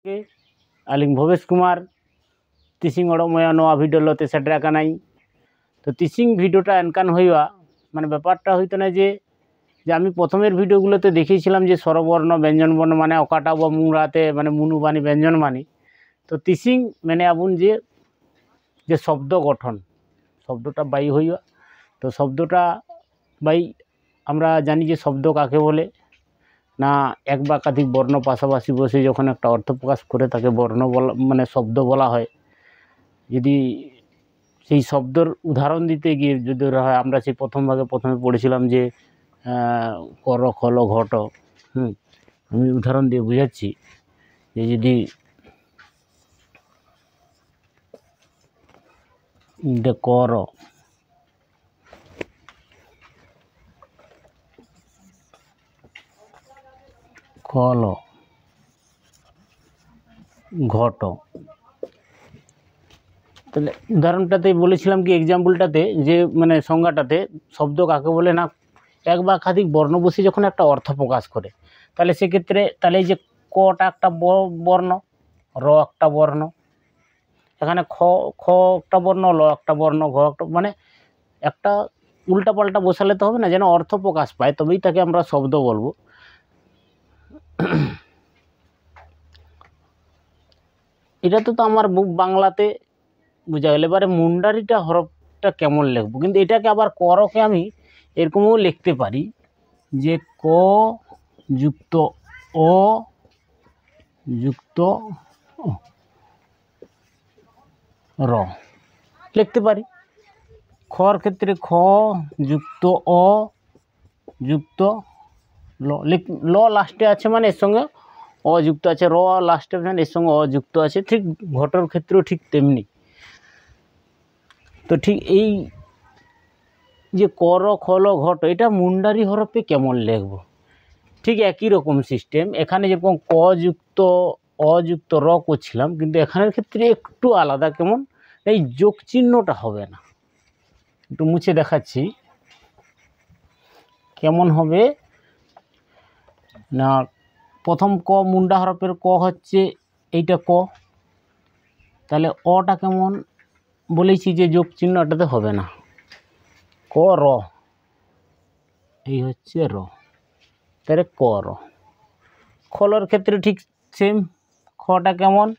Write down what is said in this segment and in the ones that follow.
ᱡᱚᱦᱟᱨ ᱜᱮ ᱟᱹᱞᱤᱧ ᱵᱷᱚᱵᱮᱥ ᱠᱩᱢᱟᱨ ᱛᱤᱥᱤᱝ ᱚᱲᱚᱜ ᱢᱚᱭᱟ ᱱᱚᱣᱟ ᱵᱷᱤᱰᱤᱭᱳ ᱞᱚᱛᱮ ᱥᱮᱴᱮᱨ ᱟᱠᱟᱱᱟᱹᱧ। তো তিসিং ভিডিওটা এনকান হইয়া মানে ব্যাপারটা হইতো না যে আমি প্রথমের ভিডিওগুলোতে দেখিয়েছিলাম যে স্বরবর্ণ ব্যঞ্জনবর্ণ মানে অকাটা বা মুরাতে মানে মুনুবাণী ব্যঞ্জনবাণী। তো তিসিং মানে আবুন যে শব্দ গঠন শব্দটা বাই হইয়া তো শব্দটা বাই আমরা জানি যে শব্দ কাকে বলে না এক বা একাধিক বর্ণ পাশাপাশি বসে যখন একটা অর্থ প্রকাশ করে তাকে বর্ণ বলা মানে শব্দ বলা হয়। যদি সেই শব্দর উদাহরণ দিতে গিয়ে যদি হয় আমরা সেই প্রথমে পড়েছিলাম যে কর খল ঘট। আমি উদাহরণ দিয়ে বুঝাচ্ছি যে যদি কর খল ঘট তাহলে উদাহরণটাতে বলেছিলাম কি এক্সাম্পলটাতে যে মানে সংজ্ঞাটাতে শব্দ কাকে বলে না এক বা একাধিক বর্ণ বসে যখন একটা অর্থ প্রকাশ করে তাহলে সেক্ষেত্রে তাহলে এই যে কটা একটা বর্ণ র একটা বর্ণ এখানে খ একটা বর্ণ ল একটা বর্ণ ঘ একটা মানে একটা উল্টাপাল্টা বসালে তো হবে না যেন অর্থ প্রকাশ পায় তবেই তাকে আমরা শব্দ বলবো। এটা তো আমার বাংলাতে বুঝা গেল। এবারে মুন্ডারিটা হরফটা কেমন লিখবো কিন্তু এটাকে আবার করকে আমি এরকমও লিখতে পারি যে ক যুক্ত অ যুক্ত র লিখতে পারি। খর ক্ষেত্রে খ যুক্ত অ যুক্ত ল লাস্টে আছে মানে এর সঙ্গে অযুক্ত আছে র লাস্টে মানে এর সঙ্গে অযুক্ত আছে ঠিক ঘটর ক্ষেত্রেও ঠিক তেমনি। তো ঠিক এই যে কর খল ঘট এটা মুন্ডারি হরফে কেমন লিখব ঠিক একই রকম সিস্টেম। এখানে যেরকম ক যুক্ত অযুক্ত র করছিলাম কিন্তু এখানের ক্ষেত্রে একটু আলাদা কেমন এই যোগ চিহ্নটা হবে না। একটু মুছে দেখাচ্ছি কেমন হবে না প্রথম ক মুন্ডা হরফের ক হচ্ছে এইটা ক তাহলে অটা কেমন বলেছি যে যোগ চিহ্নটাতে হবে না ক র এই হচ্ছে র তাহলে ক র। খলর ক্ষেত্রে ঠিক সেম খটা কেমন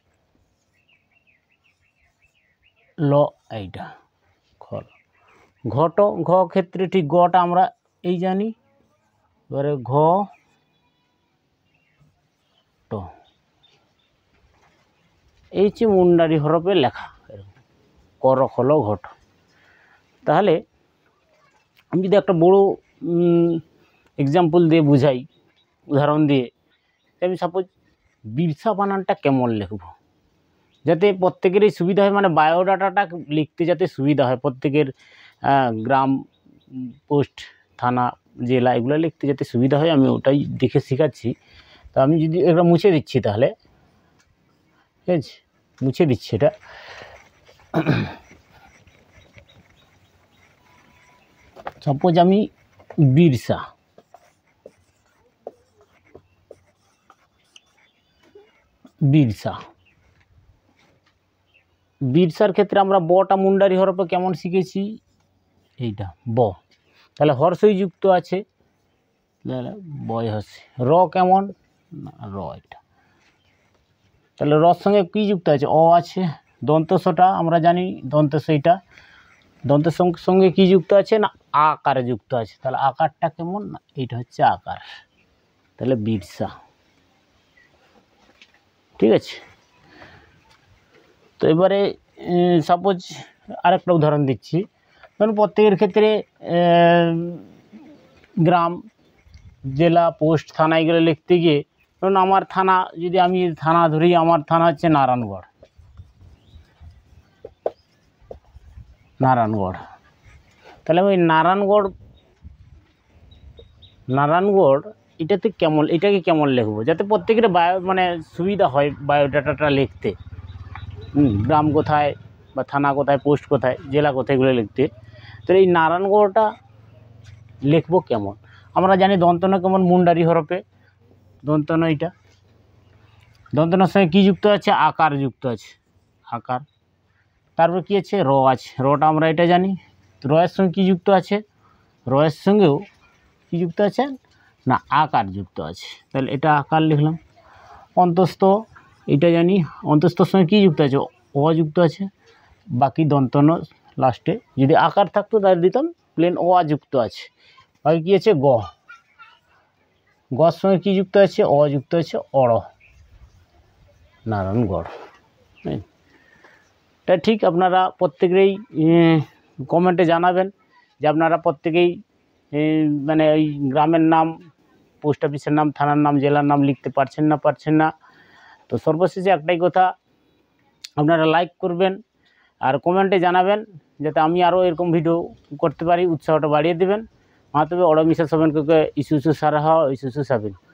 ল এইটা খল। ঘট ঘ ক্ষেত্রে ঠিক গটা আমরা এই জানি এবারে ঘ ট এই হচ্ছে মুন্ডারি হরফে লেখা কর খল ঘট। তাহলে আমি যদি একটা বড় এক্সাম্পল দিয়ে বুঝাই উদাহরণ দিয়ে আমি সাপোজ বিরসা বানানটা কেমন লিখব যাতে প্রত্যেকেরই সুবিধা হয় মানে বায়োডাটাটা লিখতে যাতে সুবিধা হয় প্রত্যেকের গ্রাম পোস্ট থানা জেলা এগুলো লিখতে যাতে সুবিধা হয় আমি ওটাই দেখে শেখাচ্ছি। তো আমি যদি এটা মুছে দিচ্ছি তাহলে ঠিক আছে মুছে দিচ্ছি এটা সাপোজ আমি বিরসা বিরসার ক্ষেত্রে আমরা বটা মুন্ডারি হরফে কেমন শিখেছি এইটা ব তাহলে হর্ষই যুক্ত আছে বয় হর্ষে র কেমন র এটা তাহলে রর সঙ্গে কী যুক্ত আছে অ আছে দন্তসটা আমরা জানি দন্তস এইটা দন্তের সঙ্গে কী যুক্ত আছে না আকারে যুক্ত আছে তাহলে আকারটা কেমন না এইটা হচ্ছে আকার তাহলে বিরসা ঠিক আছে। তো এবারে সাপোজ আরেকটা উদাহরণ দিচ্ছি ধরুন প্রত্যেকের ক্ষেত্রে গ্রাম জেলা পোস্ট থানা এগুলো লিখতে গিয়ে ধরুন আমার থানা যদি আমি থানা ধরি আমার থানা হচ্ছে নারায়ণগড় তাহলে আমি নারায়ণগড় এটাকে কেমন লিখবো যাতে প্রত্যেকের মানে সুবিধা হয় বায়োডাটাটা লিখতে গ্রাম কোথায় বা থানা কোথায় পোস্ট কোথায় জেলা কোথায় এগুলো লিখতে। তো এই নারায়ণগড়টা লিখবো কেমন আমরা জানি দন্তন কেমন মুন্ডারি হরফে দন্তন এইটা দন্তনের সঙ্গে কী যুক্ত আছে? আকার যুক্ত আছে, আকার। তারপর কী আছে? র আছে, রটা আমরা এটা জানি। রয়ের সঙ্গে কী যুক্ত আছে? রয়ের সঙ্গেও কী যুক্ত আছে না আকার যুক্ত আছে, তাহলে এটা আকার লিখলাম। অন্তস্থ এটা জানি, অন্তস্থর সঙ্গে কী যুক্ত আছে? অ যুক্ত আছে। বাকি দন্তন লাস্টে যদি আকার থাকতো তাহলে দিতাম প্লেন অ যুক্ত আছে। বাকি কী আছে? গ, গর সঙ্গে কী যুক্ত আছে? অ যুক্ত আছে, অড়, নারায়ণগড়। এটা ঠিক আপনারা প্রত্যেকেই কমেন্টে জানাবেন যে আপনারা প্রত্যেকেই মানে ওই গ্রামের নাম, পোস্ট অফিসের নাম, থানার নাম, জেলার নাম লিখতে পারছেন না। তো সর্বশেষে একটাই কথা, আপনারা লাইক করবেন আর কমেন্টে জানাবেন যাতে আমি আরও এরকম ভিডিও করতে পারি, উৎসাহটা বাড়িয়ে দেবেন। মাতবে অড়মিশা সবেনকে ইস্যু সারা হওয়া ইস্যু সাবিন।